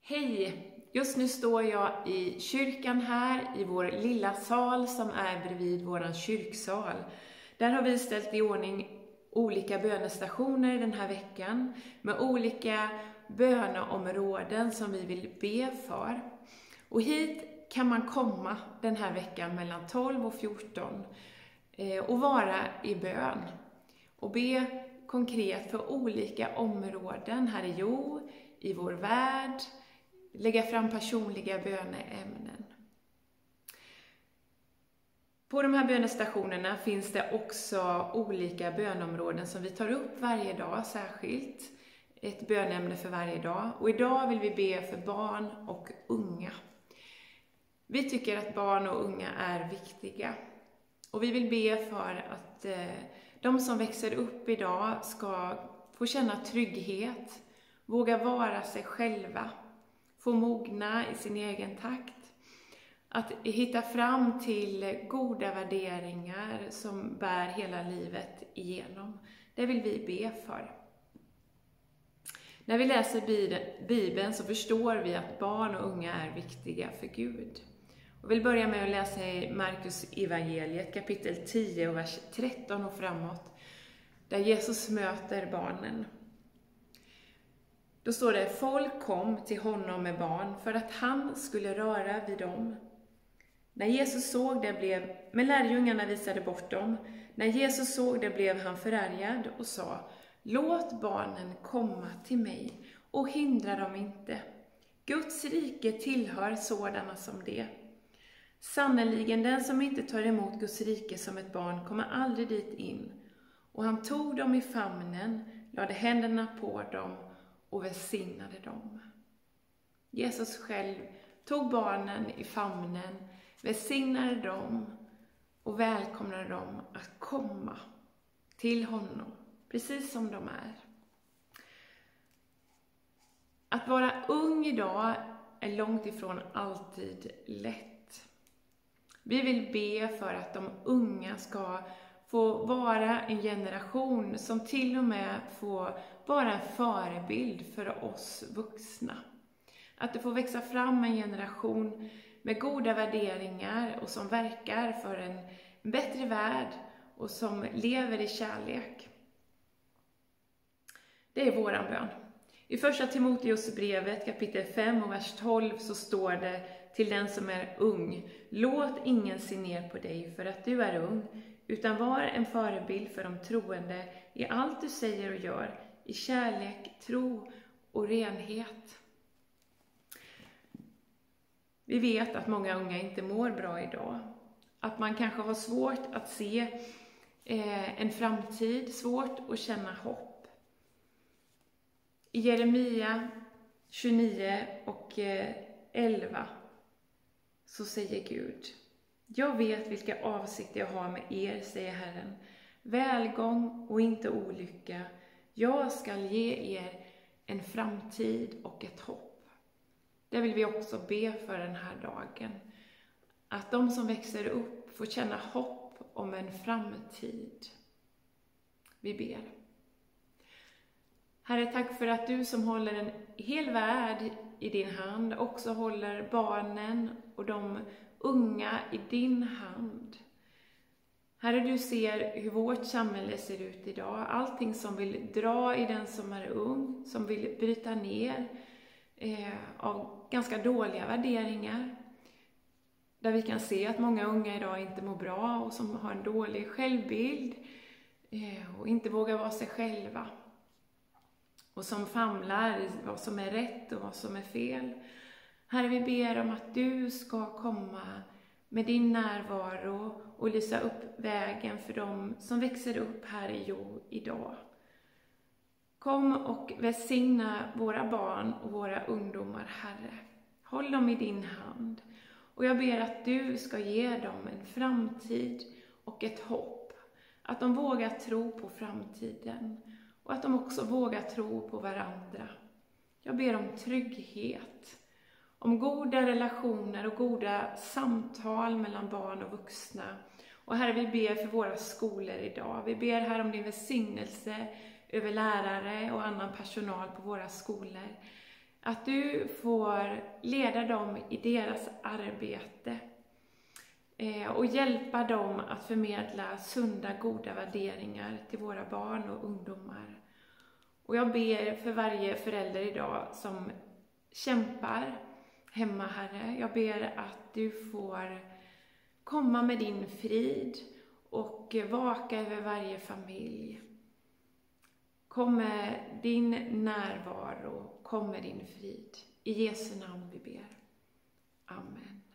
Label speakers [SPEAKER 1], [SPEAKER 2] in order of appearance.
[SPEAKER 1] Hej! Just nu står jag i kyrkan här i vår lilla sal som är bredvid våran kyrksal. Där har vi ställt i ordning olika bönestationer den här veckan med olika böneområden som vi vill be för. Och hit kan man komma den här veckan mellan 12 och 14 och vara i bön och be konkret för olika områden här i jord, i vår värld, lägga fram personliga böneämnen. På de här bönestationerna finns det också olika bönområden som vi tar upp varje dag särskilt. Ett bönämne för varje dag. Och idag vill vi be för barn och unga. Vi tycker att barn och unga är viktiga. Och vi vill be för att de som växer upp idag ska få känna trygghet, våga vara sig själva, få mogna i sin egen takt. Att hitta fram till goda värderingar som bär hela livet igenom. Det vill vi be för. När vi läser Bibeln så förstår vi att barn och unga är viktiga för Gud. Jag vill börja med att läsa i Markus evangeliet kapitel 10 och vers 13 och framåt. Där Jesus möter barnen. Då står det: folk kom till honom med barn för att han skulle röra vid dem. När Jesus såg det men lärjungarna visade bort dem. När Jesus såg det blev han förargad och sa: låt barnen komma till mig och hindra dem inte. Guds rike tillhör sådana som det. Sannoliken den som inte tar emot Guds rike som ett barn kommer aldrig dit in. Och han tog dem i famnen, lade händerna på dem och välsignade dem. Jesus själv tog barnen i famnen, välsignade dem och välkomnade dem att komma till honom, precis som de är. Att vara ung idag är långt ifrån alltid lätt. Vi vill be för att de unga ska få vara en generation som till och med får vara en förebild för oss vuxna. Att det får växa fram en generation med goda värderingar och som verkar för en bättre värld och som lever i kärlek. Det är våran bön. I första Timoteusbrevet kapitel 5 och vers 12 så står det till den som är ung: låt ingen se ner på dig för att du är ung, utan var en förebild för de troende i allt du säger och gör, i kärlek, tro och renhet. Vi vet att många unga inte mår bra idag. Att man kanske har svårt att se en framtid, svårt att känna hopp. I Jeremia 29 och 11 så säger Gud: jag vet vilka avsikter jag har med er, säger Herren. Välgång och inte olycka. Jag ska ge er en framtid och ett hopp. Det vill vi också be för den här dagen. Att de som växer upp får känna hopp om en framtid. Vi ber. Herre, tack för att du som håller en hel värld i din hand också håller barnen och de unga i din hand. Herre, du ser hur vårt samhälle ser ut idag. Allting som vill dra i den som är ung, som vill bryta ner av ganska dåliga värderingar. Där vi kan se att många unga idag inte mår bra och som har en dålig självbild och inte vågar vara sig själva. Och som famlar i vad som är rätt och vad som är fel. Herre, vi ber om att du ska komma med din närvaro och lysa upp vägen för dem som växer upp här i jord idag. Kom och välsigna våra barn och våra ungdomar, Herre. Håll dem i din hand. Och jag ber att du ska ge dem en framtid och ett hopp. Att de vågar tro på framtiden. Och att de också vågar tro på varandra. Jag ber om trygghet. Om goda relationer och goda samtal mellan barn och vuxna. Och Herre, vi ber för våra skolor idag. Vi ber här om din välsignelse över lärare och annan personal på våra skolor. Att du får leda dem i deras arbete och hjälpa dem att förmedla sunda, goda värderingar till våra barn och ungdomar. Och jag ber för varje förälder idag som kämpar hemma, Herre. Jag ber att du får komma med din frid och vaka över varje familj. Kom med din närvaro, kom med din frid. I Jesu namn vi ber. Amen.